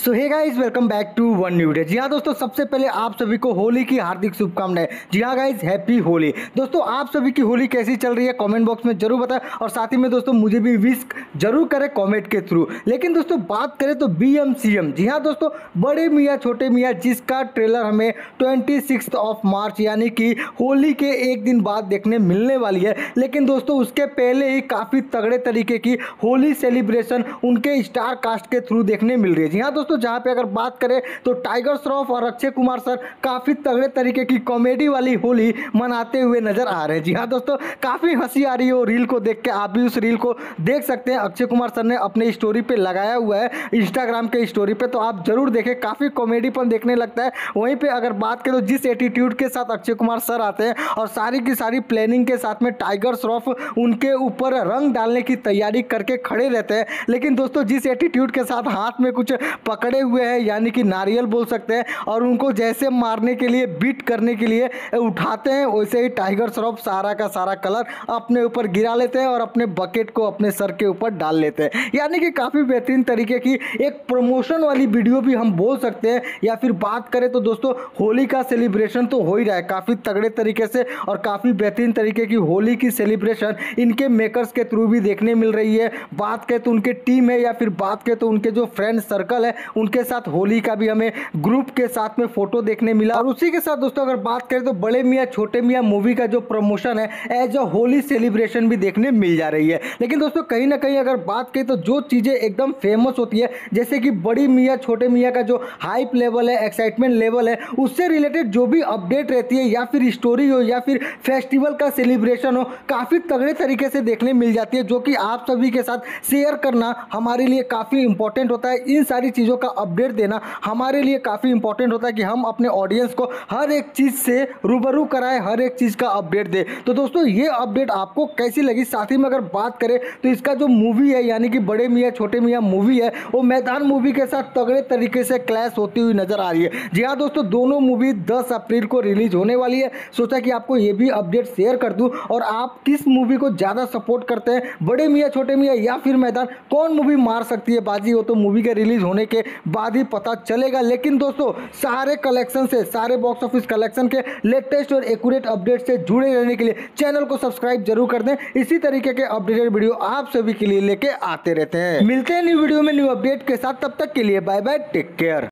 So hey guys, welcome back to one new day. जी हाँ दोस्तों, सबसे पहले आप सभी को होली की हार्दिक शुभकामनाएं। जी हाँ गाइस, हैप्पी होली। दोस्तों आप सभी की होली कैसी चल रही है कमेंट बॉक्स में जरूर बताएं, और साथ ही में दोस्तों मुझे भी विश जरूर करें कमेंट के थ्रू। लेकिन दोस्तों बात करें तो BMCM, जी हाँ दोस्तों, बड़े मियाँ छोटे मियाँ, जिसका ट्रेलर हमें 26 ऑफ मार्च यानी कि होली के एक दिन बाद देखने मिलने वाली है। लेकिन दोस्तों उसके पहले ही काफ़ी तगड़े तरीके की होली सेलिब्रेशन उनके स्टार कास्ट के थ्रू देखने मिल रही है। जी हाँ दोस्तों, जहाँ पे अगर बात करें तो टाइगर श्रॉफ और अक्षय कुमार सर काफ़ी तगड़े तरीके की कॉमेडी वाली होली मनाते हुए नजर आ रहे हैं। जी हाँ दोस्तों, काफ़ी हंसी आ रही है वो रील को देख के। आप भी उस रील को देख सकते हैं, अक्षय कुमार सर ने अपने स्टोरी पे लगाया हुआ है, इंस्टाग्राम के स्टोरी पे, तो आप जरूर देखें, काफ़ी कॉमेडीपन देखने लगता है। वहीं पे अगर बात करें तो जिस एटीट्यूड के साथ अक्षय कुमार सर आते हैं और सारी की सारी प्लानिंग के साथ में टाइगर श्रॉफ उनके ऊपर रंग डालने की तैयारी करके खड़े रहते हैं, लेकिन दोस्तों जिस एटीट्यूड के साथ हाथ में कुछ पकड़े हुए हैं यानी कि नारियल बोल सकते हैं, और उनको जैसे मारने के लिए बीट करने के लिए उठाते हैं, वैसे ही टाइगर श्रॉफ सारा का सारा कलर अपने ऊपर गिरा लेते हैं और अपने बकेट को अपने सर के ऊपर डाल लेते हैं। यानी कि काफ़ी बेहतरीन तरीके की एक प्रमोशन वाली वीडियो भी हम बोल सकते हैं। या फिर बात करें तो दोस्तों होली का सेलिब्रेशन तो हो ही रहा है काफ़ी तगड़े तरीके से, और काफ़ी बेहतरीन तरीके की होली की सेलिब्रेशन इनके मेकर्स के थ्रू भी देखने मिल रही है। बात करें तो उनके टीम है, या फिर बात करें तो उनके जो फ्रेंड सर्कल है, उनके साथ होली का भी हमें ग्रुप के साथ में फोटो देखने मिला। और उसी के साथ दोस्तों अगर बात करें तो बड़े मियाँ छोटे मियाँ मूवी का जो प्रमोशन है एज अ होली सेलिब्रेशन भी देखने मिल जा रही है। लेकिन दोस्तों कहीं ना कहीं अगर बात करें तो जो चीज़ें एकदम फेमस होती है, जैसे कि बड़ी मियाँ छोटे मियाँ का जो हाइप लेवल है, एक्साइटमेंट लेवल है, उससे रिलेटेड जो भी अपडेट रहती है, या फिर स्टोरी हो या फिर फेस्टिवल का सेलिब्रेशन हो, काफ़ी तगड़े तरीके से देखने मिल जाती है, जो कि आप सभी के साथ शेयर करना हमारे लिए काफ़ी इंपॉर्टेंट होता है। इन सारी चीज़ों का अपडेट देना हमारे लिए काफ़ी इंपॉर्टेंट होता है कि हम अपने ऑडियंस को हर एक चीज़ से रूबरू कराएं, हर एक चीज़ का अपडेट दें। तो दोस्तों ये अपडेट आपको कैसी लगी? साथ ही में अगर बात करें तो इसका जो मूवी है यानी कि बड़े मियाँ छोटे मियाँ मूवी है, वो मैदान मूवी के साथ तगड़े तरीके से क्लैश होती हुई नजर आ रही है। जी हाँ दोस्तों, दोनों मूवी 10 अप्रैल को रिलीज होने वाली है। सोचा कि आपको ये भी अपडेट शेयर कर दूं, और आप किस मूवी को ज़्यादा सपोर्ट करते हैं, बड़े मियाँ छोटे मियाँ या फिर मैदान, कौन मूवी मार सकती है बाजी? हो तो मूवी के रिलीज होने के बाद ही पता चलेगा। लेकिन दोस्तों सारे कलेक्शन से, सारे बॉक्स ऑफिस कलेक्शन के लेटेस्ट और एक्यूरेट अपडेट से जुड़े रहने के लिए चैनल को सब्सक्राइब जरूर कर दें। इसी तरीके के अपडेटेड वीडियो आप सभी के लिए लेके आते रहते हैं। मिलते हैं न्यू वीडियो में न्यू अपडेट के साथ, तब तक के लिए बाय बाय, टेक केयर।